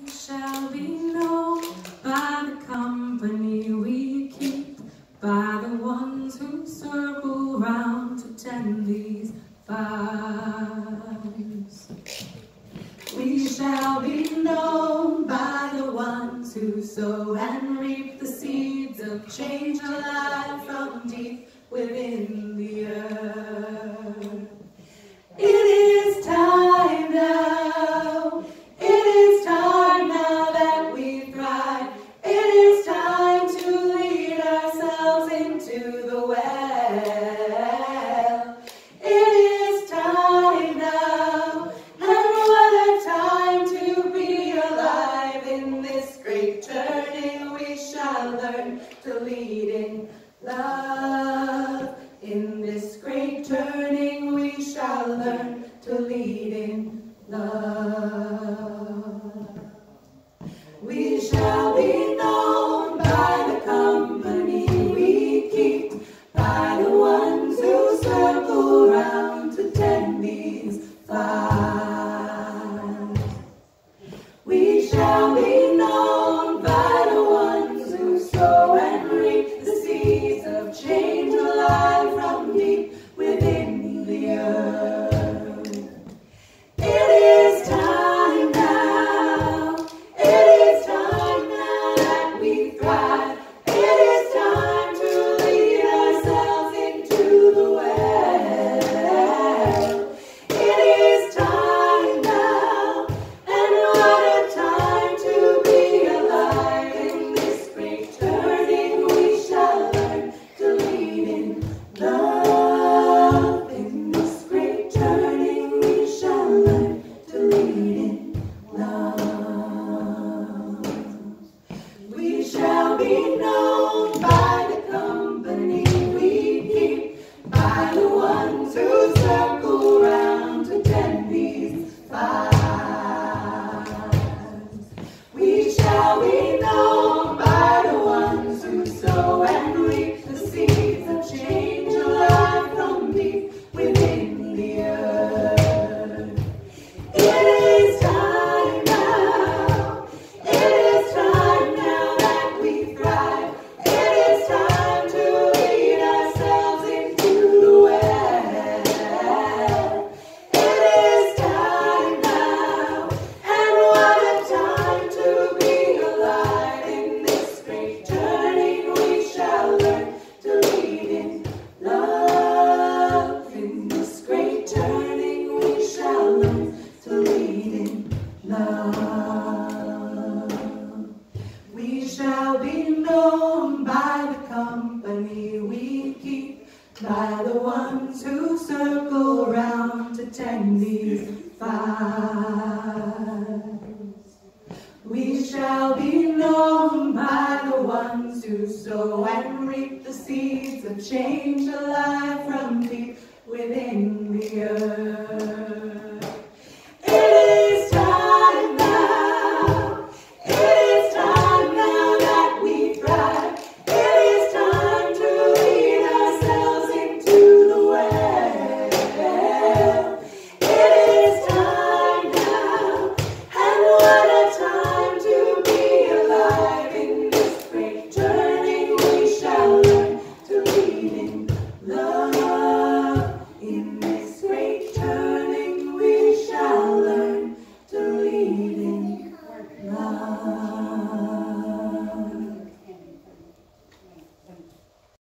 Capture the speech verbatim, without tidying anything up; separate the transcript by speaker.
Speaker 1: shall be known by the company we keep, by the ones who circle round to tend these fires. We shall be known by the ones who sow and reap the seeds of change alive from deep within the earth. It is time now, it is time now that we thrive. It is time to lead ourselves into the well. It is time now, and what a time to be alive. In this great turning we shall learn to lead in love. In this great turning we shall learn to lead in love. We shall be known by the company we keep, by the ones who circle round to tend these fires. We shall be known by the ones who sow and reap the seeds of change alive from deep within the earth. It is time now, it is time now that we thrive. It is time to lead ourselves into the well. It is time now, and what a time to be alive. In this great turning we shall learn to lead in love. In this great turning we shall learn to lead in love. We shall be known by the company we keep, by the ones who circle round to tend these fires. We shall be known by the ones who sow and reap the seeds of change alive from deep within the earth. It is time now, it is time now that we thrive. It is time to lead ourselves into the well. It is time now, and what a time to be alive. In this great turning we shall learn to lead in love. In this great turning we shall learn to lead in love. We shall be known by the company we keep, by the ones who circle round to tend these fires. We shall be known by the ones who sow and reap the seeds of change alive.